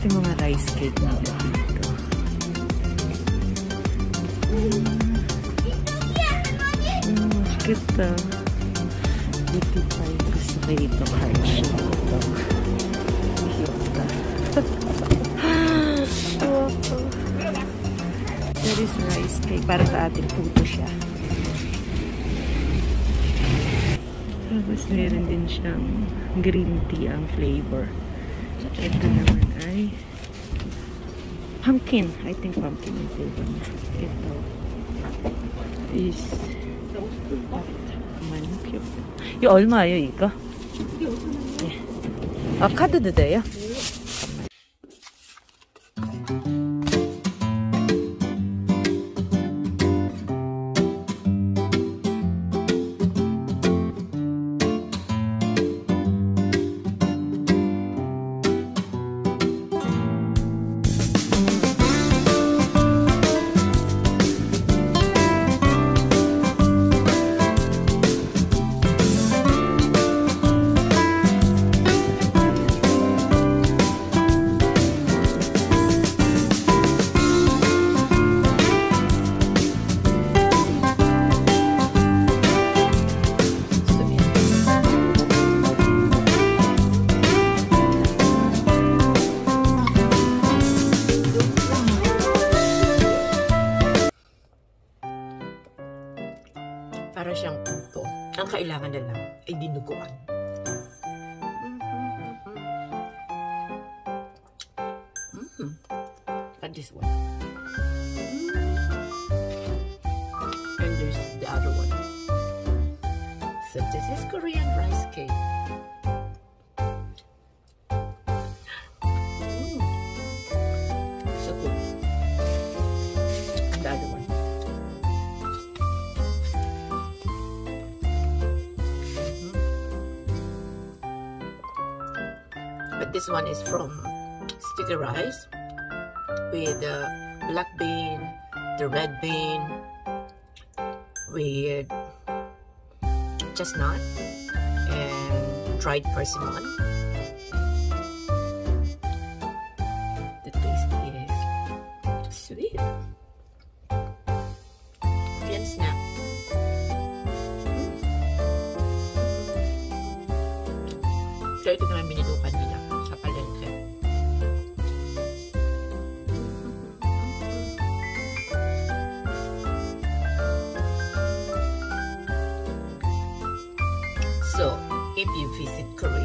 Ito yung mga rice cake nila dito. Cute. 85. Gusto ko ito. Heart shape ito. Cute. There is rice cake. Para sa atin puto siya. Tapos meron din siyang green tea ang flavor. Ito naman ay pumpkin. I think pumpkin yung flavor niya. Ito is cute. 이거 얼마예요, 이거? 이게 5,000원이요. 네. 아, 카드도 돼요? Para siyang puto. Ang kailangan na lang ay dinuguan. Got this one. And there's the other one. So this is Korean rice cake. So good. And the other one. But this one is from sticky rice with the black bean, the red bean, with chestnut and dried persimmon. The taste is sweet. Yan snap. So ito naman binilukan nila sa palengke. So, if you visit Korea,